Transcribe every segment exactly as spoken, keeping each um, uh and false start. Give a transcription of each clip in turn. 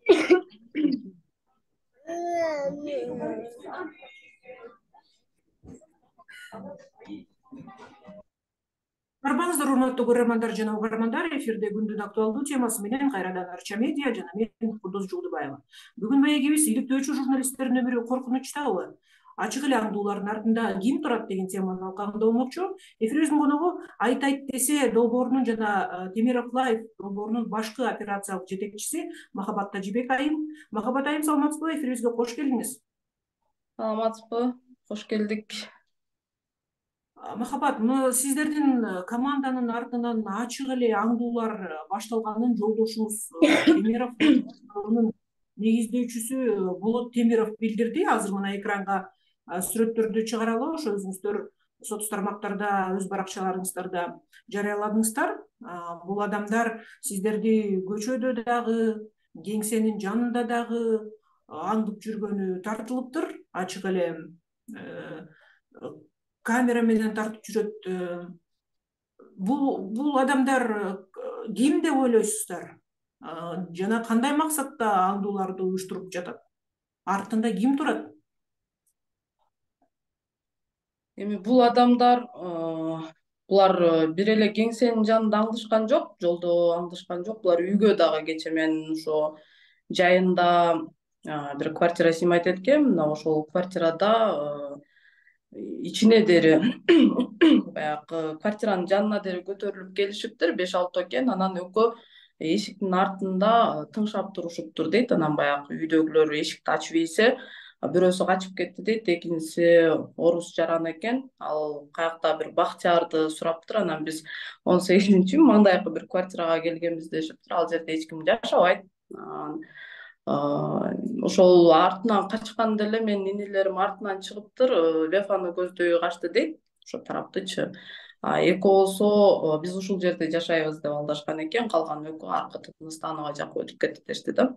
Арбаңыздар, урматтуу көрөрмандар жана угармандар, эфирде күндүн актуалдуу темасы менен кайрадан Арча медиа жана мен Кудус Жулдубаева. Бүгүн маегибиз иликтөөчү журналисттердин өмүрү коркунучтабы? Ачык эле аңдуулардын артында ким турат деген теманын алкагында болмокчу. Эфирибиздин коногу Айтайт десе долбоорунун жана Темиров Лайф долбоорунун башкы операциялык жетекчиси Махабат Тажибек айым. Махабат айым, саламатсызбы? Эфирибизге кош келиңиз. Саламатсызбы? Кош келдик. Махабат, мы сиздердин команданын артынан ачык эле аңдуулар башталганын жолдошубуз Темировдун негиздөөчүсү Болот Темиров билдирди. Азыр мына экранга сүрөттөрдү чыгаралы, ошо өзүңүздөр соц тармактарда өз баракчаларыңыздарда жарыяладыңыздар. Бул адамдар сиздерди көчөдө дагы, кеңсенин жанында дагы аңдып жүргөнү тартылыптыр. Ачык эле камера менен тартып жүрөт. Бул бул адамдар ким деп ойлойсуздар? Жана кандай максатта аңдууларды уюштуруп жатат? Артында ким турат? Эми бул адамдар булар бир эле кеңсенин жанында аңдышкан жок, жолдо аңдышкан жок. Булар үйгө дагы кече мен ошо жайында бир квартира сыймайт экен. Мына ошол квартирада ичине дери баягы квартиранын жанына дери көтөрүлүп келишиптир. беш алты экен. Анан экөө эшиктин артында тыңшап турушуптур дейт. Анан баягы үйдөгүлөр эшикти ачып ийсе, бирөөсү качып кетти дейт, экинчиси орус жаран экен. Ал каякта бир Бактиярды сураптыр. Анан биз он сегизинчи мындайкы бир квартирага келгенбиз дешиптир. Ал жерде эч ким жашабайт. Ошол артынан качкан деле менин инилерим артынан чыгыптыр, Лефаны көздөй качты дейт. Ошо тараптычы. Экөө болсо биз ушул жерде жашайбыз деп алдашкан экен. Калган экөө аркы Тыныстанова жака өтүп кетти дешти да.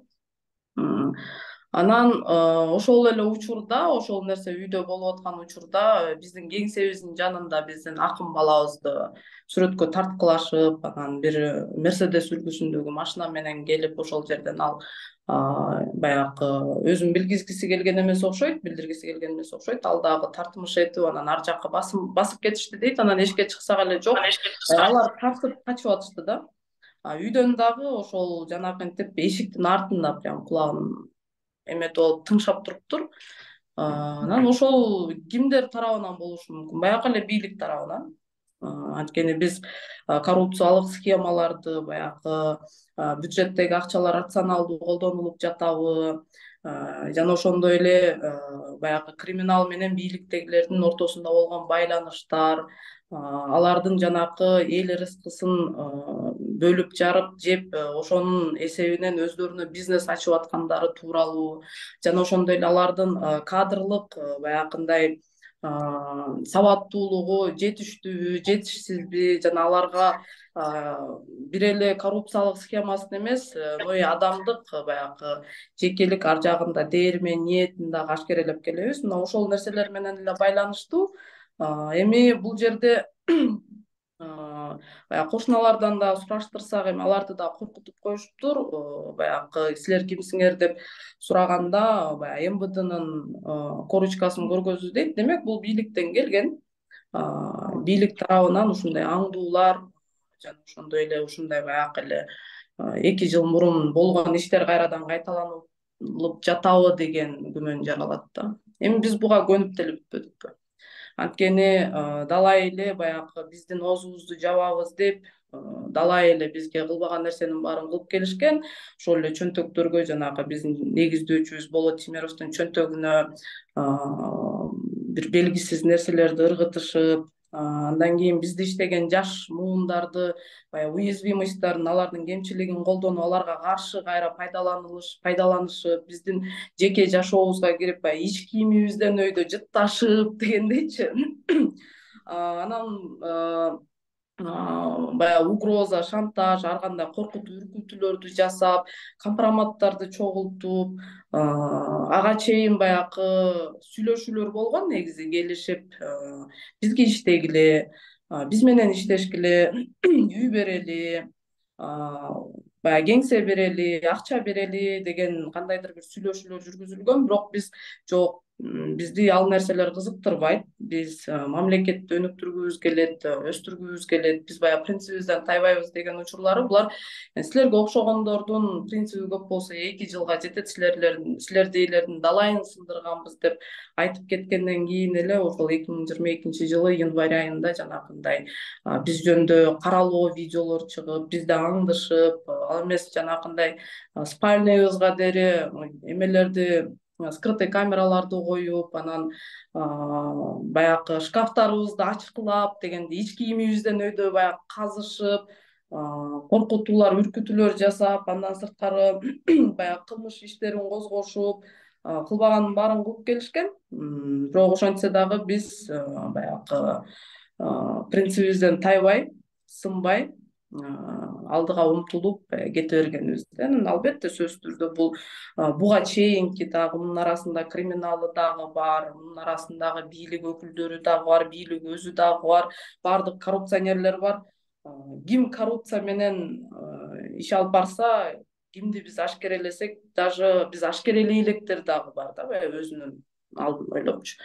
Анан ошол эле учурда, ошол нерсе үйдө болуп аткан учурда биздин кеңсебиздин жанында биздин акын балабызды сүрөткө тарткылашып, анан бир Мерседес үлгүсүндөгү машина менен келип ошол жерден ал баягы өзүн билгизгиси келген эмес окшойт, билдиргиси келген эмес окшойт. Ал дагы тартмыш этип анан ар жакка басып кетишти дейт. Анан эшикке чыксак эле жок, алар тартып качып атышты да. Үйдөн дагы ошол жанакынтип эшиктин артында прям кулагын эметип алып тыңшап туруптур. Анан ошол кимдер тарабынан болушу мүмкүн? Баягы эле бийлик тарабынан. Анткени биз коррупциялык схемаларды, баягы бюджеттеги акчалар рационалдуу колдонулуп жатабы, жана ошондой эле баягы криминал менен бийликтегилердин ортосунда болгон байланыштар, алардын жанакы эл рызкысын бөлүп жарып жеп, ошонун эсебинен өздөрүнө бизнес ачып аткандары тууралуу, жана ошондой эле алардын кадрлык баягындай сабаттуулугу жетиштүүбү, жетишсизби, жана аларга бир эле коррупциялык схемасын эмес, но и адамдык баягы жекелик ар жагында дээримен ниетин дагы ашкерелеп келебиз. Мына ошол нерселер менен эле байланыштуу. Эми бул жерде баягы кошуналардан да сураштырсак, эми аларды да коркутуп коюшуптур. Баягы силер кимсиңер деп сураганда, баягы эм вэ дэнын корочкасын көргөзүү дейт. Демек, бул бийликтен келген. Бийлик тарабынан ушундай аңдуулар жана ошондой эле ушундай баягы эле эки жыл мурун болгон иштер кайрадан кайталанып жатабы деген күмөн жаралат да. Эми биз буга көнүп деле бүтпөдүкпү? Анткени далай эле баягы биздин оозубузду жабабыз деп, далай эле бизге кылбаган нерсенин баарын кылып келишкен. Ошол эле чөнтөктөргө, жанагы биздин негиздөөчүбүз Болот Темировдун чөнтөгүнө бир белгисиз нерселерди ыргытышып, андан кийин бизде иштеген жаш муундарды, баягы уязвимостьтарын, алардын кемчилигин колдонуп, аларга каршы кайра пайдаланылыш, пайдаланышып, биздин жеке жашообузга кирип, баягы ич кийимибизден өйдө жытташып дегендейчи. Анан баягы угроза, шантаж, ар кандай коркутуу, үркүтүүлөрдү жасап, компроматтарды чогултуп, ага чейин баягы сүйлөшүүлөр болгон, негизи келишип, бизге иштегиле, биз менен иштешкиле, үй берели, баягы кеңсе берели, акча берели деген кандайдыр бир сүйлөшүүлөр жүргүзүлгөн, бирок биз жок, бизди ал нерселер кызыктырбайт, биз мамлекетти өнүктүргүбүз келет, өстүргүбүз келет, биз баягы принцибибизден тайбайбыз деген учурлары булар силерге окшогондордун принциби көп болсо эки жылга жетет, силерлер силердейлердин далайын сындырганбыз деп айтып кеткенден кийин эле ошол эки миң жыйырма экинчи жылы январь айында жанакындай биз жөнүндө каралоо видеолор чыгып, бизди аңдышып, ал эмес жанакындай спальныйыбызга дере эмелерди, скрытый камераларды коюп, анан баягы шкафтарыбызды ачкылап дегенде ич кийимибизден өйдө баягы казышып, коркутуулар, үркүтүүлөр жасап, андан сырткары баягы кылмыш иштерин козгошуп, кылбаганын баарын кылып келишкен. Бирок ошентсе дагы биз баягы принцибибизден тайбай, сынбай, алдыга умтулуп кете бергенибизде. Анан албетте сөзсүз түрдө бул буга чейинки дагы мунун арасында криминалы дагы бар, мунун арасындагы бийлик өкүлдөрү дагы бар, бийлик өзү дагы бар, баардык коррупционерлер бар. Ким коррупция менен иш алып барса, кимди биз ашкерелесек, даже биз ашкерелей электер дагы бар да, баягы өзүнүн алдын ойлопчу.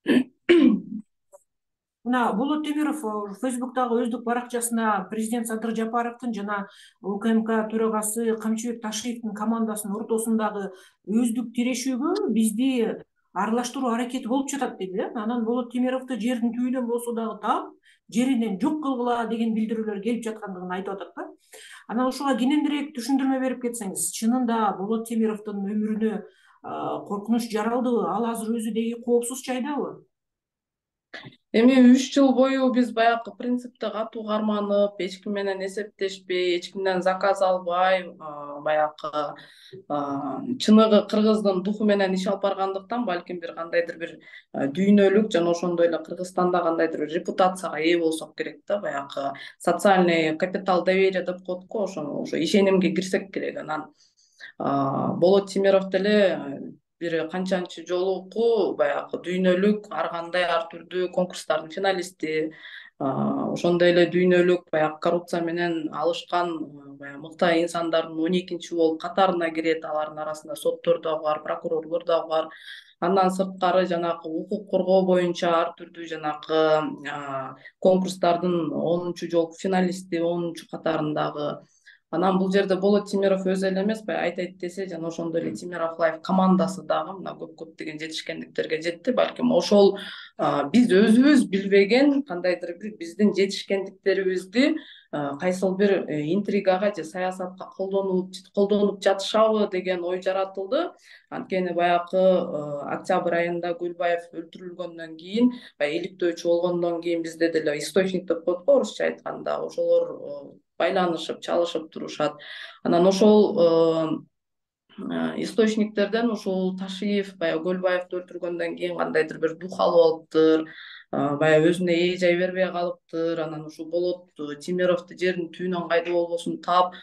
Мына Болот Темиров Фейсбуктагы өздүк баракчасына президент Садыр Жапаровдун жана УКМК төрагасы Камчыбек Ташиевдин командасынын ортосундагы өздүк тирешүүгө бизди аралаштыруу аракети болуп жатат деди да. Анан Болот Темировду жердин түбүнөн болсо дагы таап, жеринен жок кылгыла деген билдирүүлөр келип жаткандыгын айтып атат да. Анан ушуга кененирээк түшүндүрмө берип кетсеңиз, чынында Болот Темировдун өмүрүнө коркунуч жаралдыбы? Ал азыр өзү деги коопсуз жайдабы? Эми үч жыл бою биз баягы принципти катуу карманып, эч ким менен эсептешпей, эч кимден заказ албай, баягы чыныгы кыргыздын духу менен иш алып баргандыктан балким бир кандайдыр бир дүйнөлүк жана ошондой эле Кыргызстанда кандайдыр бир репутацияга ээ болсок керек да, баягы социальный капитал доверия деп коет го, ошону ошо ишенимге кирсек керек. Анан Болот Темиров деле бир канчанчы жолуку баягы дүйнөлүк ар кандай ар түрдүү конкурстардын финалисти, ошондой эле дүйнөлүк баягы коррупция менен алышкан баягы мыкты инсандардын он экинчи болуп катарына кирет. Алардын арасында соттор дагы бар, прокурорлор дагы бар. Андан сырткары жанагы укук коргоо боюнча ар түрдүү жанагы конкурстардын онунчу жолку финалисти, онунчу катарындагы. Анан бул жерде Болот Темиров өзү эле эмес, баягы айтайт десе, жана ошондой эле Темиров Лайф командасы дагы мына көп көптөгөн жетишкендиктерге жетти. Балким ошол биз өзүбүз билбеген кандайдыр бир биздин жетишкендиктерибизди кайсыл бир интригага же саясатка колдонуп колдонуп жатышабы деген ой жаратылды. Анткени баягы октябрь айында Гүлбаев өлтүрүлгөндөн кийин, баягы иликтөөчү болгондон кийин бизде деле источник деп коет го орусча айтканда, ошолор байланышып, чалышып турушат. Анан ошол источниктерден ушул Ташиев баягы Гөлбаевди өлтүргөндөн кийин кандайдыр бир дух алып алыптыр, баягы өзүнө ээ жай бербей калыптыр. Анан ушул Болот Темировду жердин түбүнөн кайда болбосун таап,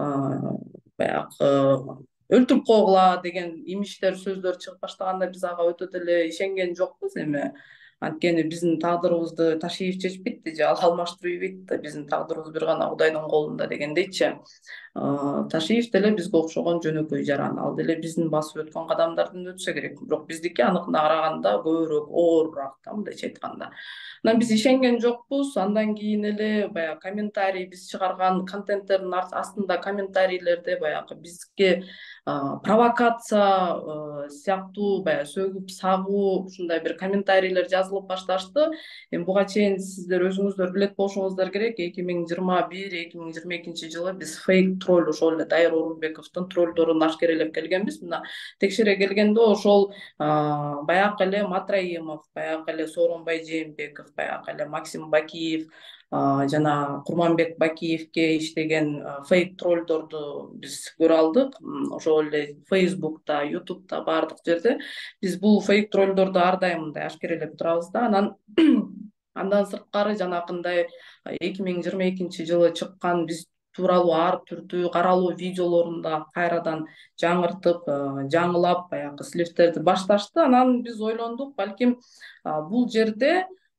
баягы өлтүрүп койгула деген имиштер, сөздөр чыгып баштаганда биз ага өтө деле ишенген жокпуз. Эми анткени биздин тагдырыбызды Ташиев чечпейт же ал алмаштырып ийбейт да, биздин тагдырыбыз бир гана Кудайдын колунда дегендейчи. Ташиев деле бизге окшогон жөнөкөй жаран, ал деле биздин басып өткөн кадамдардын өтсө керек. Бирок биздики аныкына караганда көбүрөөк оорураак да, мындайча айтканда. Анан биз ишенген жокпуз. Андан кийин эле баягы комментарий, биз чыгарган контенттердин астында комментарийлерде баягы бизге провокация сыяктуу, баягы сөгүп сагуу ушундай бир комментарийлер жазылып башташты. Эми буга чейин сиздер өзүңүздөр билет болушуңуздар керек, эки миң жыйырма бир эки миң жыйырма экинчи жылы биз фейк тролль, ошол эле Дайыр Орунбековдун троллдорун ашкерелеп келгенбиз. Мына текшере келгенде ошол баягы эле Матраимов, баягы эле Сооронбай Жээнбеков, баягы эле Максим Бакиев жана Курманбек Бакиевке иштеген фейк троллдорду биз көрө алдык. Ошол эле Фейсбукта, Ютубта, баардык жерде биз бул фейк троллдорду ар дайым мындай ашкерелеп турабыз да. Анан андан сырткары жанакындай эки миң жыйырма экинчи жылы чыккан биз тууралуу ар түрдүү каралуу видеолорун да кайрадан жаңыртып, жаңылап, баягы сливтерди башташты. Анан биз ойлондук, балким бул жерде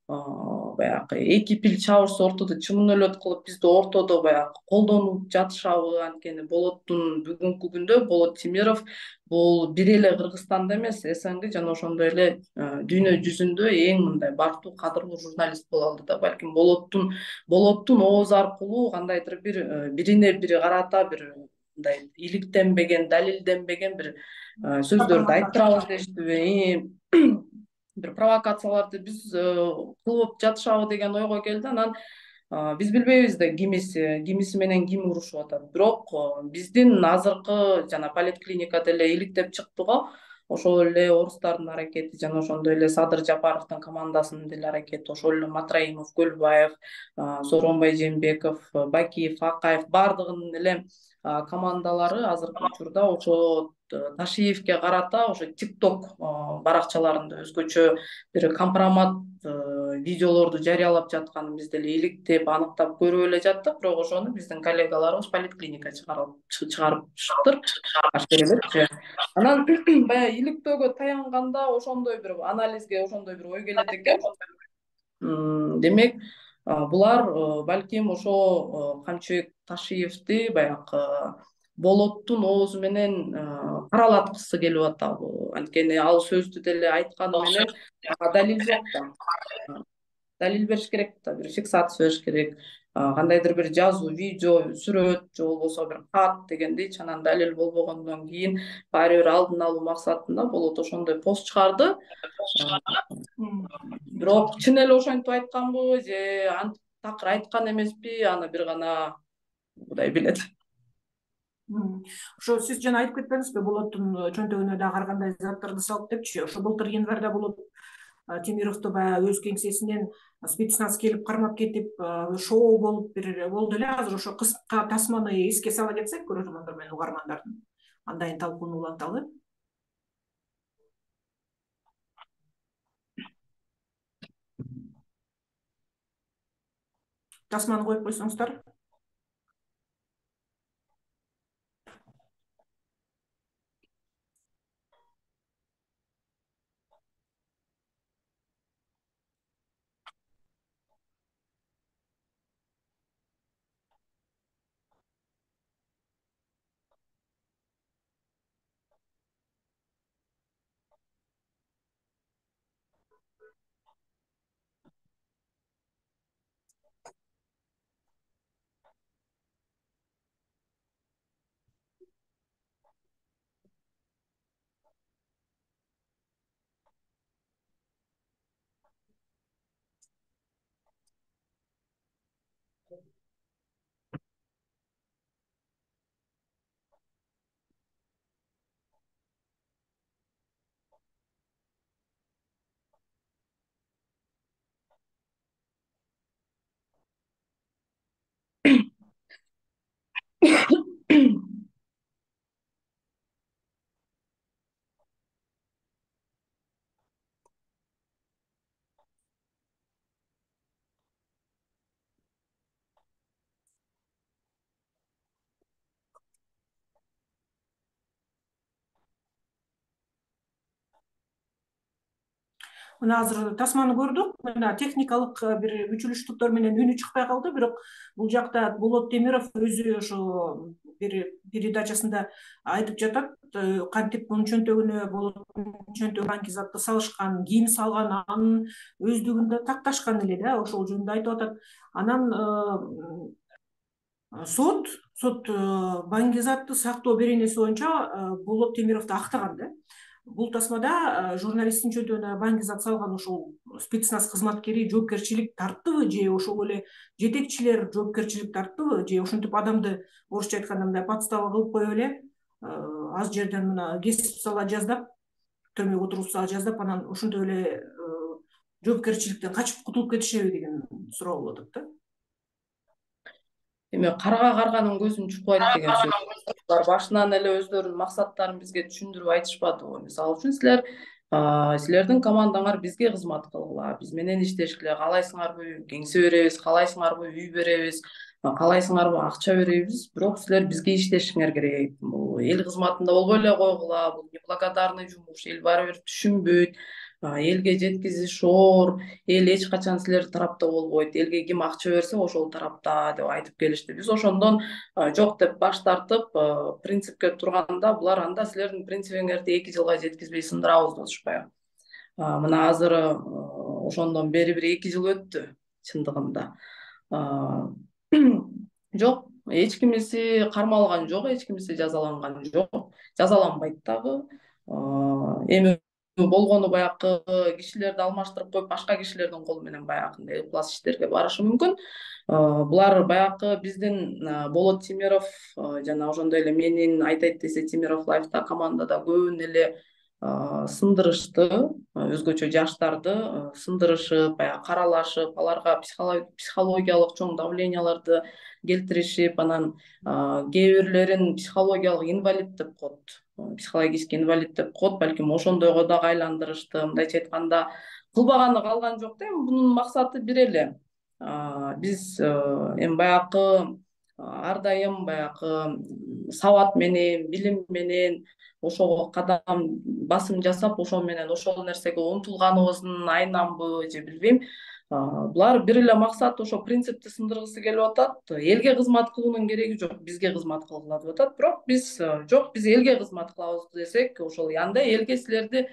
баягы эки пил чабышса ортодо чымын кылып бизди ортодо баягы колдонуп жатышабы. Анткени Болоттун бүгүнкү күндө Болот Темиров бул бир эле Кыргызстанда эмес, СНГ жана ошондой эле дүйнө жүзүндө эң мындай бартуу кадырлуу журналист боло алды да. Балким Болоттун Болоттун оозу аркылуу кандайдыр бир бирине бири карата бир мындай иликтенбеген, далилденбеген бир сөздөрдү айтып турабыз дештиби, бир провокацияларды биз кылып жатышабы деген ойго келди. Анан биз билбейбиз да кимиси кимиси менен ким урушуп атат. Бирок биздин азыркы жана поликлиника деле иликтеп чыкты го. Ошол эле орустардын аракети жана ошондой эле Садыр Жапаровдун командасынын деле аракети, ошол эле Матраимов, Көлбаев, Сооронбай Жээнбеков, Бакиев, Акаев баардыгынын эле командалары азыркы учурда ошо Ташиевке карата ошо ТикТок баракчаларында өзгөчө бир компромат видеолорду жарыялап жатканын биз деле иликтеп, аныктап көрүп эле жаттык. Бирок ошону биздин коллегаларыбыз поликлиника чыгарып чыгып анан баягы иликтөөгө таянганда ошондой бир анализге, ошондой бир ой келет экен. Демек, булар балким ошо Камчыбек Ташиевди баягы Болоттун оозу менен каралаткысы келип атабы. Анткени ал сөздү деле айтканы менен далил жок да. Далил бериш керек да, бир фиксация бериш керек. Кандайдыр бир жазуу, видео, сүрөт же болбосо бир кат дегендейчи. Анан далил болбогондон кийин баары бир алдын алуу максатында Болот ошондой пост чыгарды. Бирок чын эле ошентип айтканбы же антип такыр айткан эмеспи, аны бир гана Кудай билет. Ошо сиз жана айтып кетпедиңизби, Болоттун чөнтөгүнө дагы ар кандай заттарды салып депчи. Ошо былтыр январда Болот Темировду баягы өз кеңсесинен спецназ келип кармап кетип, шоу болуп бир болду эле. Азыр ошо кыска тасманы эске сала кетсек, көрөрмөндөр менен угармандардын андайын талкуунууланталы. Тасманы коюп койсоңуздар. Мына азыр тасманы көрдүк. Мына техникалык бир күчүлүштүктөр менен үнү чыкпай калды. Бирок бул жакта Болот Темиров өзү ошо бир передачасында айтып жатат, кантип мунун чөнтөгүнө Болоттун чөнтөгүнө банкизатты салышкан, кийин салган, анын өздүгүндө такташкан эле да, ошол жөнүндө айтып атат. Анан сот сот банкизатты сактоо беренеси боюнча Болот Темировду актаган да. Бул тасмада журналисттин чөнтөгүнө банкизат салган ошол спецназ кызматкери жоопкерчилик тарттыбы, же ошол эле жетекчилер жоопкерчилик тарттыбы, же ошентип адамды орусча айтканда мындай подстава кылып коюп эле аз жерден мына кесип сала жаздап, түрмөгө отуруп сала жаздап, анан ошентип эле жоопкерчиликтен качып кутулуп кетишеби деген суроо болуп атат да. Эми карга карганын көзүн чукпайт деген сөз. Алар башынан эле өздөрүнүн максаттарын бизге түшүндүрүп айтышпадыбы? Мисалы үчүн силер силердин командаңар бизге кызмат кылгыла, биз менен иштешкиле, каалайсыңарбы кеңсе беребиз, каалайсыңарбы үй беребиз, каалайсыңарбы акча беребиз, бирок силер бизге иштешиңер керек. Бул эл кызматында болбой эле койгула, бул неблагодарный жумуш, эл баары бир түшүнбөйт. элге жеткизиш оор, эл эч качан силердин тарапта болбойт, элге ким акча берсе ошол тарапта деп айтып келишти. Биз ошондон жок деп баш тартып, принципке турганда булар анда силердин принцибиңерди эки жылга жеткизбей сындырабыз дешпайбы. Мына азыр ошондон бери бир эки жыл өттү чындыгында. Жок, эч кимиси кармалган жок, эч кимиси жазаланган жок, жазаланбайт дагы. Эми болгону баягы кишилерди алмаштырып коюп, башка кишилердин колу менен баягындай ыплас иштерге барышы мүмкүн. Булар баягы биздин Болот Темиров жана ошондой эле менин айтайт десе Темиров Лайфта командада көбүн эле сындырышты, өзгөчө жаштарды сындырышып, баягы каралашып, аларга психологиялык чоң давленияларды келтиришип, анан кээ бирлерин психологиялык инвалид деп коет, психологический инвалид деп коет, балким ошондойго дагы айландырышты. Мындайча айтканда, кылбаганы калган жок да. Эми бунун максаты бир эле. Биз эми баягы ар дайым баягы сабат менен, билим менен ошого кадам басым жасап, ошол менен ошол нерсеге умтулганыбыздын айынан же билбейм. Булар бир эле максат, ошо принципти сындыргысы келип атат. Элге кызмат кылуунун кереги жок, бизге кызмат кылгыла деп атат. Бирок биз жок, биз элге кызмат кылабыз десек, ошол андай элге силерди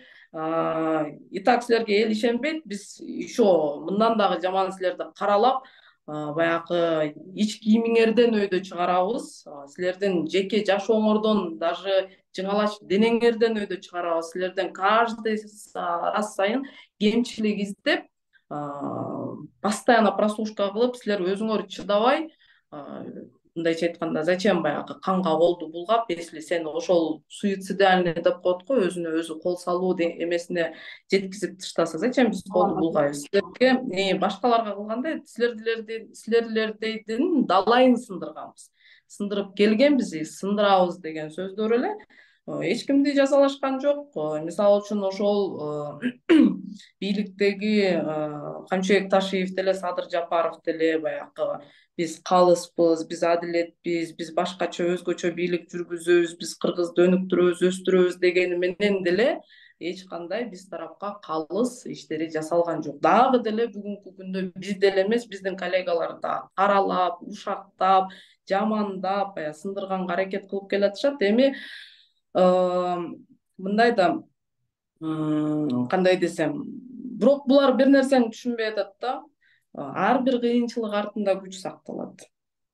и так силерге эл ишенбейт, биз еще мындан дагы жаман силерди каралап, баягы ич кийимиңерден өйдө чыгарабыз, силердин жеке жашооңордон, даже жыңалач денеңерден өйдө чыгарабыз, силерден каждый раз сайын кемчилик издеп, постоянно прослушка кылып, силер өзүңөр чыдабай, мындайча айтканда, зачем баягы канга колду булгап, если сен ошол суицидальный деп коет го, өзүнө өзү кол салуу эмесине жеткизип таштаса, зачем биз колду булгайбыз? Силерге башкаларга кылгандай, силерлердин далайын сындырганбыз, сындырып келгенбиз, сындырабыз деген сөздөр эле. Эч кимди жазалашкан жок. Мисалы үчүн ошол бийликтеги Камчыбек Ташиев деле, Садыр Жапаров деле баягы биз калыспыз, биз адилетпиз, биз башкача өзгөчө бийлик жүргүзөбүз, биз кыргызды өнүктүрөбүз, өстүрөбүз дегени менен деле эч кандай биз тарапка калыс иштери жасалган жок. Дагы деле бүгүнкү күндө биз деле эмес, биздин коллегалар да каралап, ушактап, жамандап, сындырганга аракет кылып келатышат. Эми мындай да, кандай десем, бирок булар бир нерсени түшүнбөй атат да. Ар бир кыйынчылык артында күч сакталат.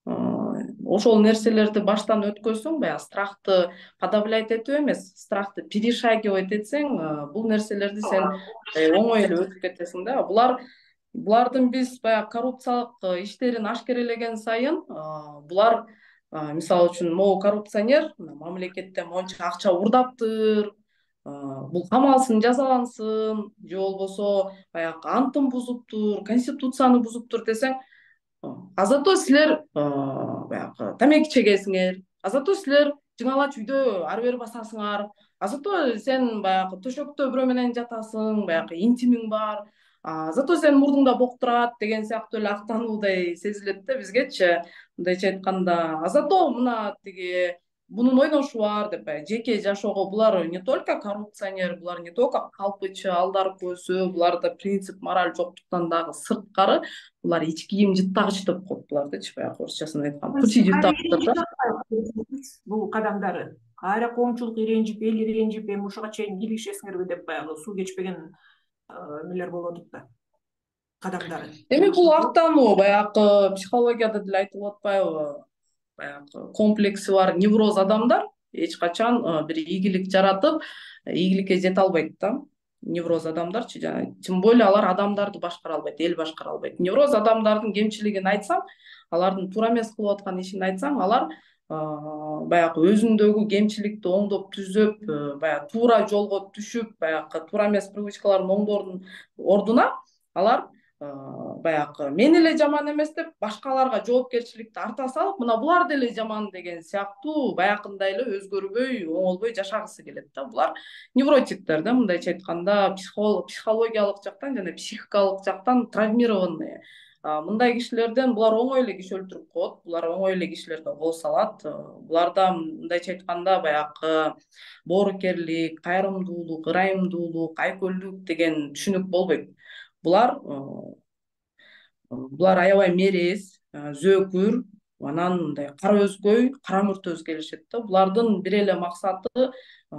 Ошол нерселерди баштан өткөзсөң, баягы страхты подавлять этип эмес, страхты перешагивать этсең, бул нерселерди сен оңой эле өтүп кетесиң да. Булар булардын биз баягы коррупциялык иштерин ашкерелеген сайын, булар мисалы үчүн могу коррупционер мамлекеттен монча акча урдаптыр, бул камалсын, жазалансын, же болбосо баягы антын бузуптур, конституцияны бузуптур десең, а зато силер баягы тамеки чегесиңер, а зато силер жыңалач үйдө ары бери басасыңар, а зато сен баягы төшөктө бирөө менен жатасың, баягы интимиң бар, зато сен мурдуңда бок турат деген сыяктуу эле актануудай сезилет да бизгечи. Мындайча айтканда, а зато мына тиги бунун ойношу бар деп, жеке жашоого булар не только коррупционер, булар не только калпычы, алдар көзү, буларда принцип, мораль жоктуктан дагы сырткары, булар ич кийим жыттагыч деп коет булардычы, баягы орусчасын айтканда. Кучи жыттагыч бул кадамдары. Кайра коомчулук иренжип, эл иренжип, эми ушуга чейин кийлигишесиңерби деп баягы суу кечпеген эмелер болуп атат да, кадамдары. Эми бул актануу баягы психологияда деле айтылып атпайбы? Баягы комплекси бар невроз адамдар эч качан бир ийгилик жаратып, ийгиликке жете албайт да. Невроз адамдарчы, жана тем более алар адамдарды башкара албайт, эл башкара албайт. Невроз адамдардын кемчилигин айтсаң, алардын туура эмес кылып аткан ишин айтсаң, алар баягы өзүндөгү кемчиликти оңдоп түзөп, баягы туура жолго түшүп, баягы туура эмес привычкаларын оңдоордун ордуна алар баягы мен эле жаман эмес деп башкаларга жоопкерчиликти арта салып, мына булар деле жаман деген сыяктуу баягындай эле өзгөрбөй, оңолбой жашагысы келет да. Булар невротиктер да, мындайча айтканда, психологиялык жактан жана психикалык жактан травмированный Мындай кишилерден булар оңой эле киши өлтүрүп коет, булар оңой эле кишилерге кол салат. Буларда мындайча айтканда баягы боорукерлик, кайрымдуулук, ырайымдуулук, айкөлдүк деген түшүнүк болбойт. Булар булар аябай мерез, зөөкүр, анан мындай кара өзгөй, кара муртөз келишет да. Булардын бир эле максаты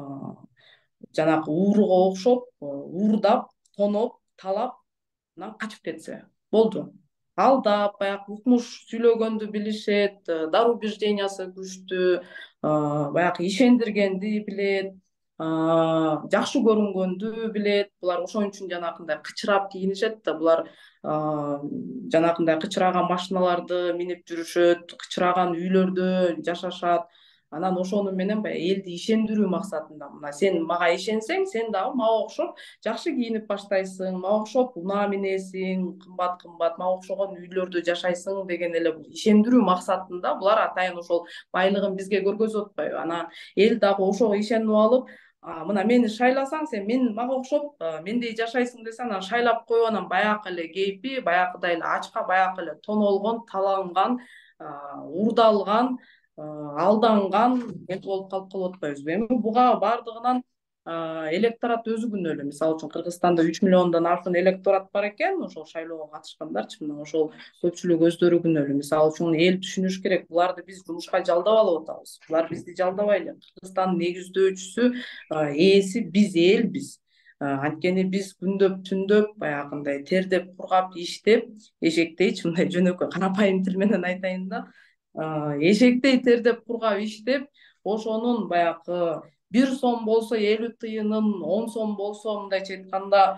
жанагы ууруга окшоп, уурдап, тоноп, талап, анан качып кетсе болду. Алдап, баягы укмуш сүйлөгөндү билишет, дару убеждениясы күчтүү, баягы ишендиргенди билет, жакшы көрүнгөндү билет. Булар ошон үчүн жанагындай кычырап кийинишет да. Булар жанагындай кычыраган машиналарды минип жүрүшөт, кычыраган үйлөрдө жашашат. Анан ошону менен баягы элди ишендирүү максатында, мына сен мага ишенсең, сен дагы мага окшоп жакшы кийинип баштайсың, мага окшоп унаа минесиң, кымбат кымбат, мага окшогон үйлөрдө жашайсың деген эле бул ишендирүү максатында булар атайын ошол байлыгын бизге көргөзүп атпайбы. Анан эл дагы ошого ишенип алып, мына мени шайласаң, сен мен мага окшоп мендей жашайсың десе, анан шайлап коюп, анан баягы эле кейпи, баягыдай эле ачка, баягы эле тонолгон, таланган, уурдалган, алданган эл болуп калып калып атпайбызбы? Эми буга баардыгынан электорат өзү күнөөлүү. Мисалы үчүн Кыргызстанда үч миллиондон ашуун электорат бар экен, ошол шайлоого катышкандарчы, мына ошол көпчүлүк өздөрү күнөөлүү. Мисалы үчүн эл түшүнүш керек, буларды биз жумушка жалдап алып атабыз. Булар бизди жалдабай эле. Кыргызстандын негиздөөчүсү, ээси биз элбиз. Анткени биз күндөп түндөп баягындай тердеп, кургап, иштеп, эшектейчи, мындай жөнөкөй карапайым тил менен айтайын да, эшектей тердеп, кургап, иштеп, ошонун баягы бир сом болсо элүү тыйынын, он сом болсо мындайча айтканда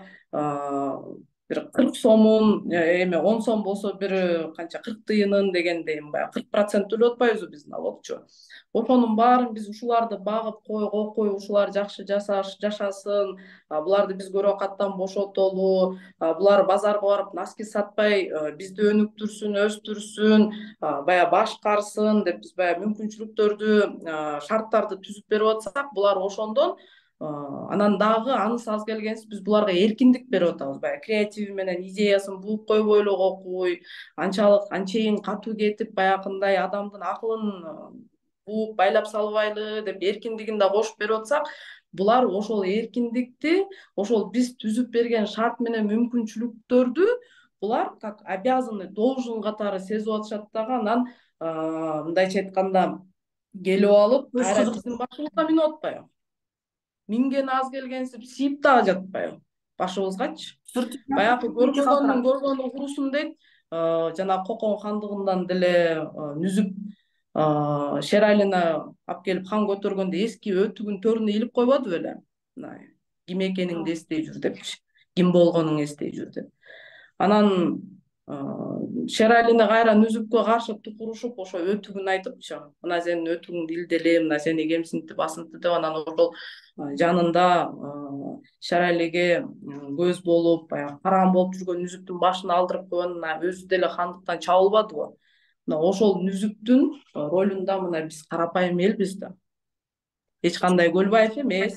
бир кырк сомун, эми он сом болсо бир канча кырк тыйынын дегендей баягы кырк процент төлөп атпайбызбы биз налогчу. Ошонун баарын биз ушуларды багып койгой, ушулар жакшы жашасын, буларды биз көрө каттан бошотолу, булар базарга барып носки сатпай бизди өнүктүрсүн, өстүрсүн, баягы башкарсын деп биз баягы мүмкүнчүлүктөрдү, шарттарды түзүп берип атсак, булар ошондон анан дагы анысы аз келгенсип биз буларга эркиндик берип атабыз. Баягы креативи менен идеясын бууп койбой эле кокуй, анчалык анчейин катуу кетип баягындай адамдын акылын бууп байлап салбайлы деп эркиндигин да кошуп берип атсак, булар ошол эркиндикти, ошол биз түзүп берген шарт менен мүмкүнчүлүктөрдү булар как обязанный, должен катары сезип атышат дагы. Анан мындайча айтканда келип алып, кайра биздин башыбызга минип атпайбы? Мингени аз келгенсип сийип дагы жатпайбы башыбызгачы? Баягы көрбөгөндүн көргөнү курусун дейт. Жана Кокон хандыгынан деле нүзүп Шер Алина алып келип хан көтөргөндө эски өтүгүн төрүнө илип койбоду беле? Ким экениңди эстей жүр депчи, ким болгонуңду эстей жүр деп. Анан Шер Алина кайра нүзүпкө каршы тукурушуп ошо өтүгүн айтыпчы, мына сенин өтүгүңдү илдели, мына сени кемсинтти, басынтты деп. Анан ошол жанында Шер Алиге көз болуп, баягы караан болуп жүргөн нүзүптүн башын алдырып койгон, өзү деле хандыктан чабылбадыбы? Мына ошол нүзүптүн ролунда мына биз карапайым элбиз да. Эч кандай Көлбаев эмес,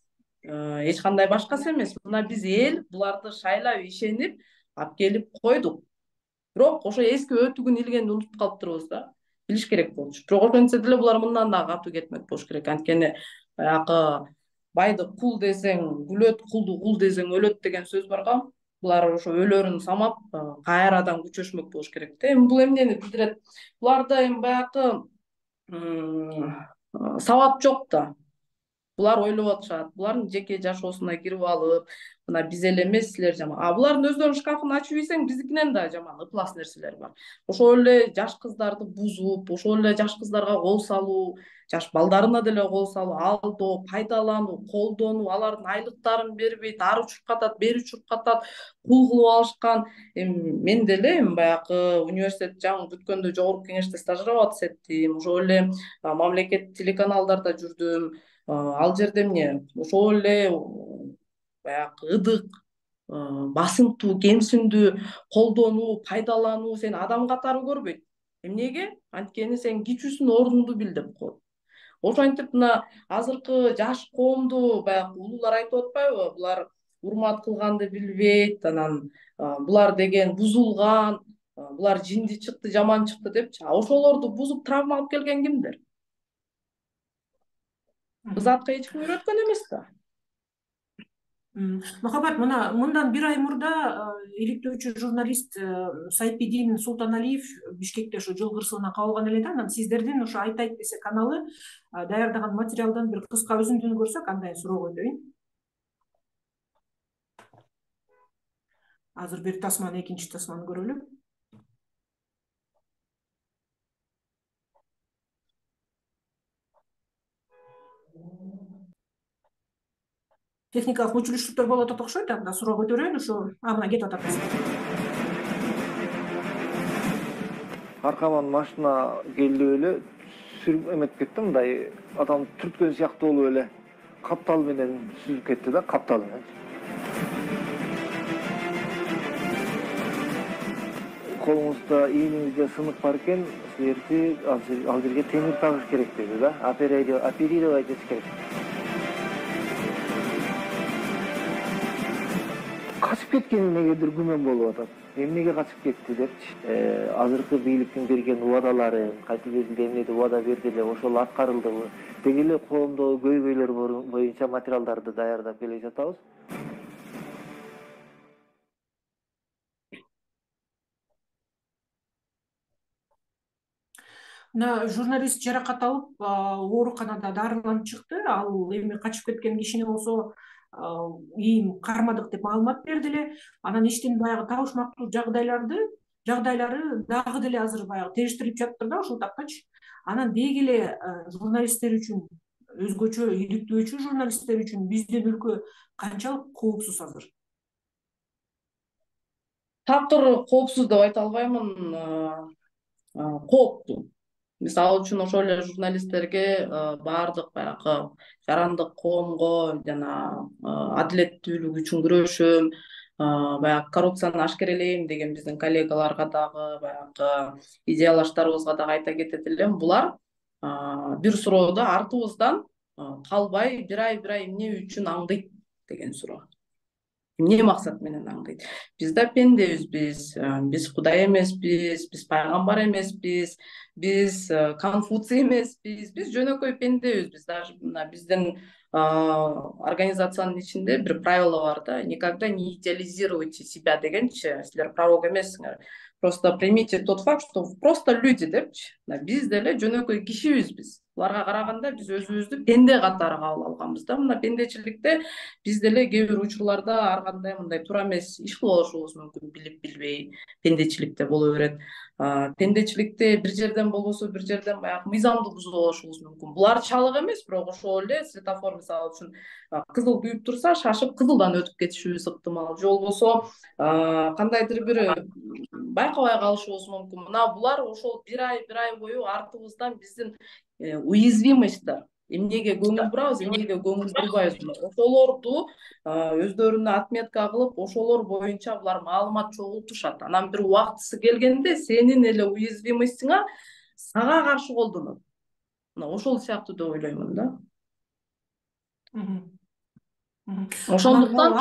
эч кандай башкасы эмес. Мына биз эл буларды шайлап, ишенип алып келип койдук. Бирок ошо эски өтүгүн илгенди унутуп калыптырбыз да. Билиш керек болчу. Бирок ошентсе деле булар мындан да катуу кетмек болуш керек. Анткени баягы байды кул десең күлөт, кулду кул десең өлөт деген сөз бар го. Булар ошо өлөрүн самап кайрадан күчөшмөк болуш керек да. Эми бул эмнени билдирет? Буларда эми баягы сабат жок да. Булар ойлоп атышат, булардын жеке жашоосуна кирип алып, мына биз эле эмес, силер жаман. А булардын өздөрүнүн шкафын ачып ийсең, биздикинен да жаман ыплас нерселер бар. Ошол эле жаш кыздарды бузуп, ошол эле жаш кыздарга кол салуу, жаш балдарына деле кол салуу, алдоо, пайдалануу, колдонуу, алардын айлыктарын бербейт, ары учуруп катат, бери учуруп катат, кул кылып алышкан. Эми мен деле эми баягы университет жаңы бүткөндө жогорку кеңеште стажировать эттим, ошол эле мамлекеттик телеканалдарда жүрдүм. Ал жерде эмне ошол эле баягы ыдык, басынтуу, кемсиндүү, колдонуу, пайдалануу сени адам катары көрбөйт. Эмнеге? Анткени сен кичүүсүн ордунду бил деп коет. Ошентип мына азыркы жаш коомду баягы улуулар айтып атпайбы? Булар урмат кылганды билбейт, анан булар деген бузулган, булар жинди чыкты, жаман чыкты депчи. Ошолорду бузуп травма алып келген кимдер? Затка эч ким үйрөткөн эмес да. Махабат, мына мындан бир ай мурда иликтөөчү журналист Сайпидин Султаналиев Бишкекте ошо жол кырсыгынан кабылган эле да. Анан сиздердин ошо Айтайт десе каналы даярдаган материалдан бир кыска үзүндүнү көрсөк, андайын суроого өтөйүн. Азыр бир тасманы, экинчи тасманы көрөлү. Техникалык мүчүлүштүктөр болуп атат окшойт, анда суроо көтөрөйүн, ошо а мына кетип атат. Аркаман машина келди эле, сүрүп эметип кетти, мындай адам түрткөн сыяктуу болуп эле каптал менен сүзүп кетти да, каптал менен. Колуңузда ийниңизде сынык бар экен, силерди ал жерге темир тагыш керек деди да, оперировать этиш керек. Качып кеткени негедир күмөн болуп атат. Эмнеге качып кетти депчи. Азыркы бийликтин берген убадалары, кайсы кезинде эмнеди убада берди эле, ошол аткарылдыбы? Деги эле коомдогу көйгөйлөр боюнча материалдарды даярдап келе жатабыз. Мына журналист жаракат алып, ооруканада дарыланып чыкты. Ал эми качып кеткен кишини болсо ийин кармадык деп маалымат берди эле. Анан иштин баягы табышмактуу жагдайларды жагдайлары дагы деле азыр баягы териштирилип жатыптыр да ушул таптачы. Анан деги эле журналисттер үчүн, өзгөчө иликтөөчү журналисттер үчүн биздин өлкө канчалык коопсуз азыр? Таптыр коопсуз деп айта албаймын, кооптуу. Мисалы үчүн ошол эле журналисттерге баардык баягы жарандык коомго жана адилеттүүлүк үчүн күрөшөм, баягы коррупцияны ашкерелейм деген биздин коллегаларга дагы, баягы идеялаштарыбызга дагы айта кетет элем. Булар бир суроодо артыбыздан калбай бир ай бир ай эмне үчүн аңдыйт деген суроо. Эмне максат менен аңдыйт? Биз да пендебиз, биз Кудай эмеспиз, биз пайгамбар эмеспиз, биз Конфуций эмеспиз, биз жөнөкөй пендебиз. Биз даже мына биздин организациянын ичинде бир правило бар да: никогда не идеализируйте себя дегенчи. Силер пророк эмессиңер. Просто примите тот факт, что просто люди депчи. Биз деле жөнөкөй кишибизбиз. Буларга караганда биз өзүбүздү пенде катары кабыл алганбыз да. Мына пендечиликте биз деле кээ бир учурларда ар кандай мындай туура эмес иш кылып алышыбыз мүмкүн, билип билбей. Пендечиликте боло берет. Пендечиликте бир жерден болбосо бир жерден баягы мыйзамды бузуп алышыбыз мүмкүн. Булар чалык эмес, бирок ошол эле светофор мисалы үчүн кызыл күйүп турса, шашып кызылдан өтүп кетишибиз ыктымал. Же болбосо кандайдыр бир байкабай калышыбыз мүмкүн. Мына булар ошол бир ай бир ай бою артыбыздан биздин уязвимость, эмнеге көңүл бурабыз, эмнеге көңүл бурбайбыз. Ошолорду өздөрүнө отметка кылып, ошолор боюнча булар маалымат чогултушат. Анан бир убактысы келгенде сенин эле уязвимостьңа сага каршы колдонот. Мына ошол сыяктуу деп ойлоймун да. Ошондуктан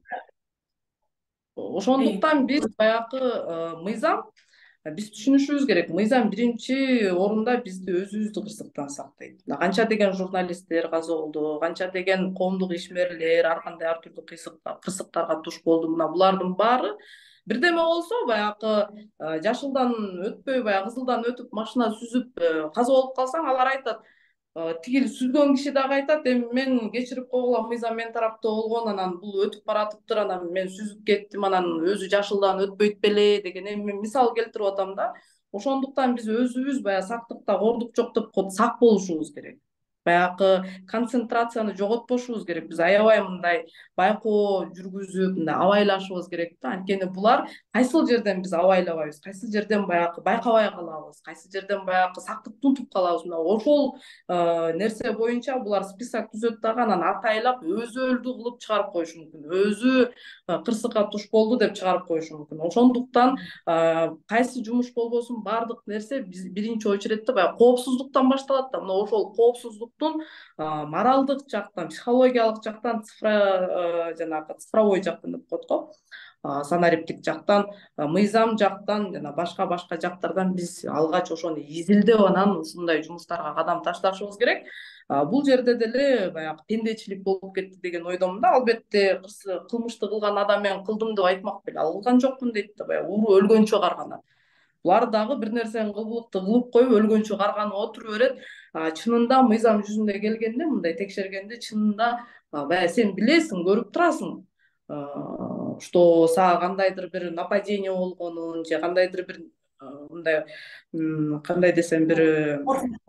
ошондуктан биз баягы мыйзам, биз түшүнүшүбүз керек. Мыйзам биринчи орунда бизди өзүбүздү кырсыктан сактайт. Канча деген журналисттер каза болду, канча деген коомдук ишмерлер ар кандай ар түрдүү кырсыктарга туш болду. Мына булардын баары бирдеме болсо, баягы жашылдан өтпөй, баягы кызылдан өтүп машина сүзүп каза болуп калсаң, алар айтат, тигил сүзгөн киши дагы айтат, эми мен кечирип койгула, мыйзам мен тарапта болгон, анан бул өтүп баратыптыр, анан мен сүзүп кеттим, анан өзү жашылдан өтпөйт беле деген эми мисал келтирип атам да. Ошондуктан биз өзүбүз баягы сактыкта кордук жок деп сак болушубуз керек. Баягы концентрацияны жоготпошубуз керек. Биз аябай мындай байкоо жүргүзүп, мындай абайлашыбыз керек да. Анткени булар кайсыл жерден биз абайлабайбыз, кайсыл жерден баягы байкабай калабыз, кайсыл жерден баягы сактыкты унутуп калабыз. Мына ошол нерсе боюнча булар список түзөт дагы, анан атайлап өзү өлдү кылып чыгарып коюшу мүмкүн. Өзү кырсыкка туш болду деп чыгарып коюшу мүмкүн. Ошондуктан кайсы жумуш болбосун баардык нерсе биринчи очередте баягы коопсуздуктан башталат да. Мына ошол коопсуздук улуттун моралдык жактан, психологиялык жактан, цифра жанагы цифровой жактан деп коет го, санариптик жактан, мыйзам жактан жана башка башка жактардан биз алгач ошону изилдеп анан ушундай жумуштарга кадам ташташыбыз керек. Бул жерде деле баягы пендечилик болуп кетти деген ойдомун да. Албетте кылмышты кылган адам мен кылдым деп айтмак беле, ал кылган жокмун дейт да, баягы уру өлгөнчө карганат. Булар дагы бир нерсени кылыпты кылып коюп өлгөнчө карганып отура берет. Чынында мыйзам жүзүндө келгенде, мындай текшергенде чынында баягы сен билесиң, көрүп турасың, что сага кандайдыр бир нападение болгонун же кандайдыр бир мындай кандай десем бир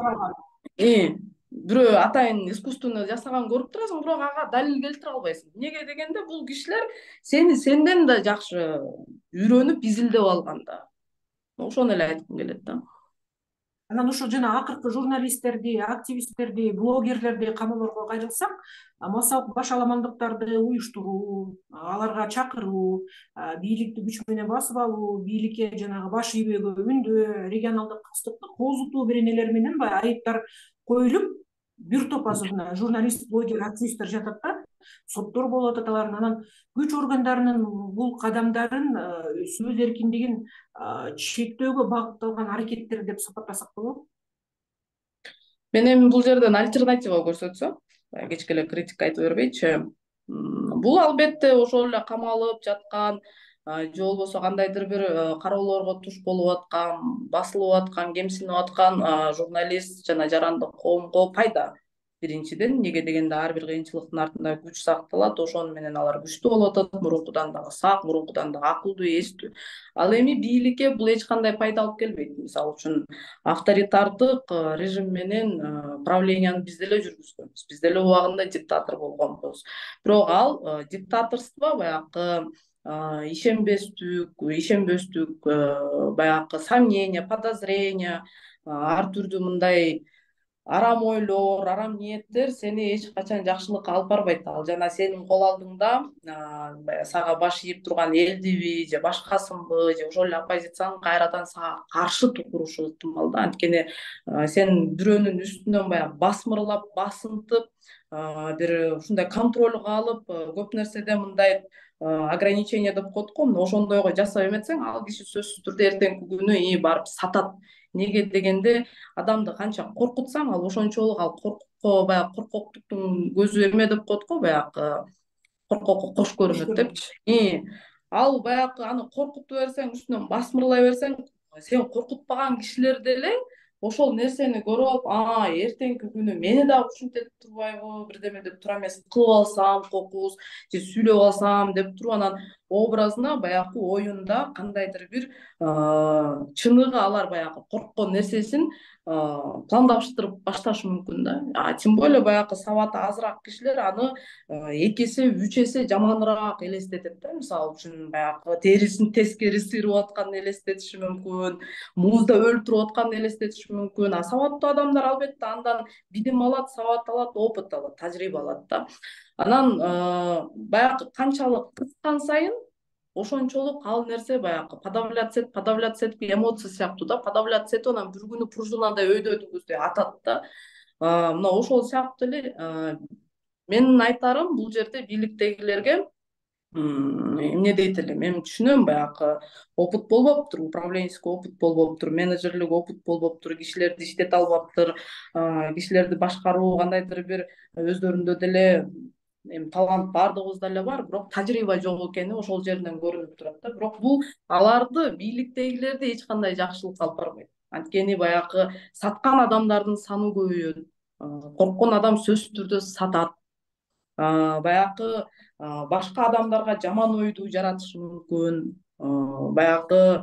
бирөө атайын искусственно жасаган көрүп турасың, бирок ага далил келтире албайсың. Эмнеге дегенде бул кишилер сени сенден да жакшы үйрөнүп изилдеп алган да. Ошону эле айткым келет да. Анан ошо жана акыркы журналисттерди, активисттерди, блогерлерди камоолорго кайрылсак, массалык баш аламандыктарды уюштуруу, аларга чакыруу, бийликти күч менен басып алуу, бийликке жанагы баш ийбөөгө үндөө, регионалдык кыстыктык козутуу беренелер менен баягы айыптар коюлуп, бир топ азыр журналист, блогер, активисттер жатат да, соттор болуп атат алардын. Анан күч органдарынын бул кадамдарын сөз эркиндигин чектөөгө багытталган аракеттер деп сапаттасак болобу? Мен эми бул жерден альтернатива көрсөтсөм, кечке эле критика айтып бербейчи, бул албетте ошол эле камалып жаткан же болбосо кандайдыр бир кароолорго туш болуп аткан, басылып аткан, кемсинип аткан журналист жана жарандык коомго пайда. Биринчиден, эмнеге дегенде ар бир кыйынчылыктын артында күч сакталат, ошону менен алар күчтүү болуп атат, мурункудан дагы сак, мурункудан дагы акылдуу, эстүү. Ал эми бийликке бул эч кандай пайда алып келбейт. Мисалы үчүн авторитардык режим менен правленияны биз деле жүргүзгөнбүз, биз деле убагында диктатор болгонбуз. Бирок ал диктаторство баягы ишенбестик, ишенбестик, баягы сомнение, подозрение, ар түрдүү мындай арам ойлор, арам ниеттер сени эч качан жакшылыкка алып барбайт. Ал жана сенин кол алдыңда сага баш ийип турган элдиби же башкасынбы же ошол эле оппозицияны кайрадан сага каршы турушу ыктымал да. Анткени сен бирөөнүн үстүнөн баягы басмырлап, басынтып, бир ушундай контролго алып, көп нерседе мындай ограничение деп коет го, ошондойго жасап эметсең, ал киши сөзсүз түрдө эртеңки күнү и барып сатат. Неге дегенде адамды канча коркутсаң, ал ошончолук ал коркукко, баягы коркоктуктун көзү эме деп коет го, баягы коркокко кош көрүнөт депчи. Ал баягы аны коркутуп берсең, үстүнөн басмырлай берсең, сен коркутпаган кишилер деле ошол нерсени көрүп алып, а эртеңки күнү мени дагы ушинтип турбайбы, бирдеме деп тура эмес кылып алсам кокус же сүйлөп алсам деп туруп анан образына баягы оюнда кандайдыр бир чыныгы алар баягы корккон нерсесин пландаштырып башташы мүмкүн да. Тем более баягы сабаты азыраак кишилер аны эки эсе, үч эсе жаманыраак элестетет да. Мисалы үчүн баягы терисин тескери сыйрып атканын элестетиши мүмкүн, музда өлтүрүп атканын элестетиши мүмкүн. А сабаттуу адамдар албетте андан билим алат, сабат алат, опыт алат, тажрыйба алат да. Анан баягы канчалык кыскан сайын ошончолук ал нерсе баягы подавлять эт, подавлять этип эмоция сыяктуу да, подавлять этип анан бир күнү пружинадай өйдөтүбүздөй атат да. Мына ошол сыяктуу эле менин айтарым бул жерде бийликтегилерге эмне дейт эле, мен түшүнөм, баягы опыт болбоптур, управленческий опыт болбоптур, менеджерлик опыт болбоптур, кишилерди иштете албаптыр, кишилерди башкаруу кандайдыр бир өздөрүндө деле эми талант баардыгыбызда эле бар, бирок тажрыйба жок экени ошол жеринен көрүнүп турат да. Бирок бул аларды, бийликтегилерди эч кандай жакшылыкка алып барбайт. Анткени баягы саткан адамдардын саны көбөйөт, корккон адам сөзсүз түрдө сатат, баягы башка адамдарга жаман ойду жаратышы мүмкүн, баягы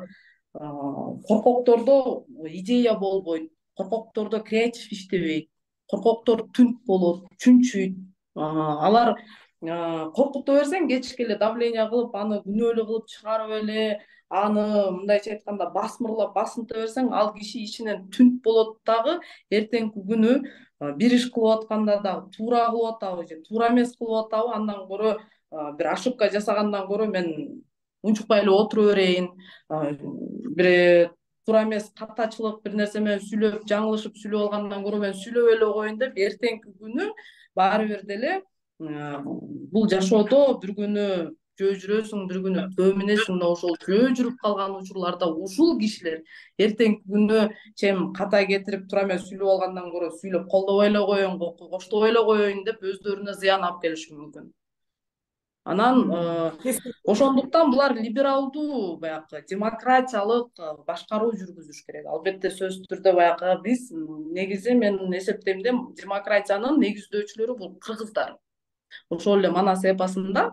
коркоктордо идея болбойт, коркоктордо креатив иштебейт, коркоктор түнт болот, чүнчүйт. Алар коркута берсең, кечке эле давление кылып, аны күнөөлүү кылып чыгарып эле, аны мындайча айтканда басмырлап, басынта берсең, ал киши ичинен түнт болот дагы, эртеңки күнү бир иш кылып атканда дагы туура кылып атабы же туура эмес кылып атабы, андан көрө бир ошибка жасагандан көрө мен унчукпай эле отура берейин, бир туура эмес катачылык бир нерсе менен сүйлөп жаңылышып сүйлөп алгандан көрө мен сүйлөп эле коеюн деп эртеңки күнү баары бир деле бул жашоодо бир күнү жөө жүрөсүң, бир күнү төө минесиң да ошол жөө жүрүп калган учурларда ушул кишилер эртеңки күнү чем ката кетирип туура эмес сүйлөп алгандан көрө сүйлөп колдобой эле коеюн, коштобой эле коеюн деп өздөрүнө зыян алып келиши мүмкүн. Анан ошондуктан булар либералдуу баягы демократиялык башкаруу жүргүзүш керек. Албетте сөзсүз түрдө баягы биз негизи мен эсептейм демократиянын негиздөөчүлөрү бул кыргыздар. Ошол эле Манас эпосунда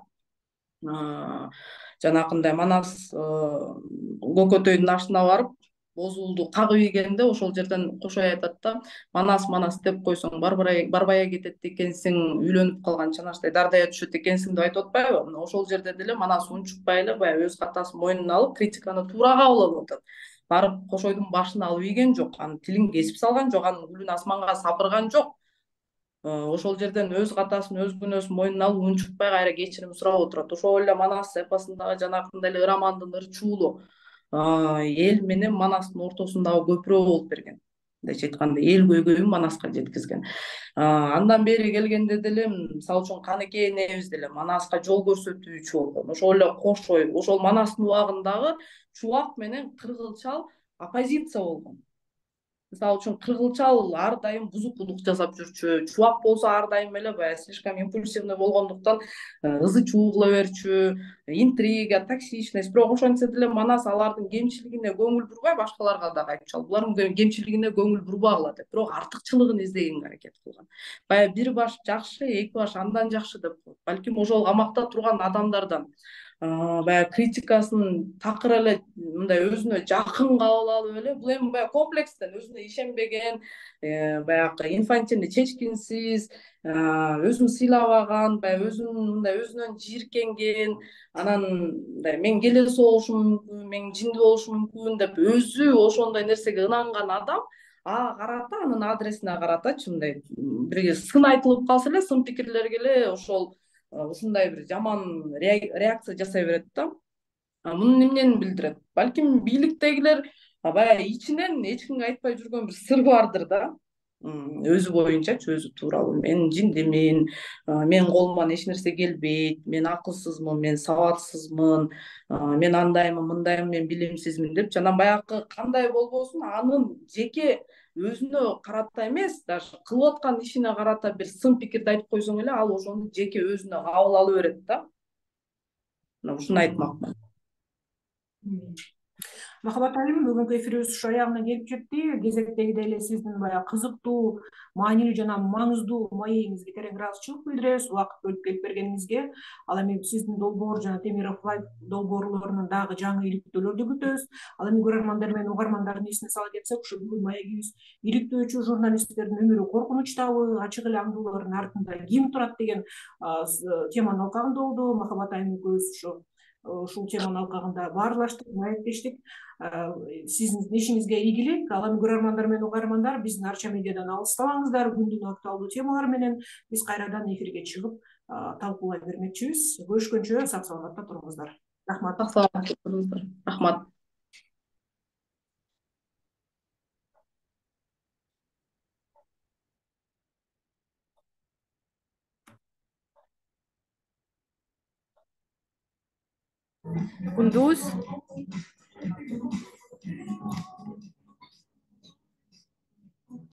жанакындай Манас Көкөтөйдүн ашына барып бозулду кагып ийгенде ошол жерден кошой айтат да, Манас Манас деп койсоң барбая кетет экенсиң, үйлөнүп калган чанаштай дардая түшөт экенсиң деп айтып атпайбы? Ошол жерде деле Манас унчукпай эле баягы өз катасын мойнуна алып критиканы туура кабыл алып атат. Барып кошойдун башын алып ийген жок, анын тилин кесип салган жок, анын күлүн асманга сапырган жок. Ошол жерден өз катасын, өз күнөөсүн мойнуна алып унчукпай кайра кечирим сурап отурат. Ошол эле Манас эпосундагы жанакындай эле романдын ырчуулу эл менен Манастын ортосундагы көпүрө болуп берген. Мындайча айтканда эл көйгөйүн Манаска жеткизген. Андан бери келгенде деле мисалы үчүн Каныкей энебиз деле Манаска жол көрсөтүүчү болгон. Ошол эле Кошой, ошол Манастын убагындагы Чубак менен Кыргылчал оппозиция болгон. Мисалы үчүн Кыргылчал ар дайым бузукулук жасап жүрчү, Чубак болсо ар дайым эле баягы слишком импульсивный болгондуктан ызы чуу кыла берчү, интрига, токсичность. Бирок ошентсе деле Манас алардын кемчилигине көңүл бурбай, башкаларга дагы айтып чал, булардын кемчилигине көңүл бурбагыла деп, бирок артыкчылыгын издегенге аракет кылган. Баягы бир баш жакшы, эки баш андан жакшы деп коет. Балким ошол камакта турган адамдардан баягы критикасын такыр эле мындай өзүнө жакын кабыл алып эле, бул эми баягы комплекстен өзүнө ишенбеген, баягы инфантильный, чечкинсиз, өзүн сыйлабаган, баягы өзүн мындай өзүнөн жийиркенген, анан мындай мен келе соолушум мүмкүн, мен жинди болушум мүмкүн деп өзү ошондой нерсеге ынанган адам ага карата, анын адресине каратачы мындай бир сын айтылып калса эле, сын пикирлерге эле ошол ушундай бир жаман реакция жасай берет да. Муну эмнени билдирет? Балким бийликтегилер баягы ичинен эч кимге айтпай жүргөн бир сыр бардыр да. Өзү боюнчачы, өзү тууралуу мен жиндимин, менин колуман эч нерсе келбейт, мен акылсызмын, мен сабатсызмын, мен андаймын, мындаймын, мен билимсизмин деп жана баягы кандай болбосун анын жеке өзүнө карата эмес, даже кылып аткан ишине карата бир сын пикирди айтып койсоң эле ал ошону жеке өзүнө кабыл ала берет да. Мына ушуну айтмакмын. Махабат Алим, бүгүнкү эфирибиз ушу аягына келип жетти. Кезектегидей эле сиздин баягы кызыктуу, маанилүү жана маңыздуу маегиңизге терең ыраазычылык билдиребиз. Убакыт бөлүп келип бергениңизге. Ал эми сиздин долбоор жана Темиров Лайв долбоорлорунун дагы жаңы иликтөөлөрдү күтөбүз. Ал эми көрөрмандар менен угармандардын эсине сала кетсек, ушу бүгүн маегибиз иликтөөчү журналисттердин өмүрү коркунучтабы, ачык эле аңдуулардын артында ким турат деген теманын алкагында болду. Махабат Алим экөөбүз ушу ушул теманын алкагында баарлаштык, маектештик. Сиздин ишиңизге ийгилик. Ал эми көрөрмандар менен угармандар биздин Арча медиадан алыстабаңыздар. Күндүн актуалдуу темалар менен биз кайрадан эфирге чыгып талкуулай бермекчибиз. Көрүшкөнчө сак саламатта туруңуздар. Рахмат. Сак саламатта туруңуздар. Рахмат. Кундуз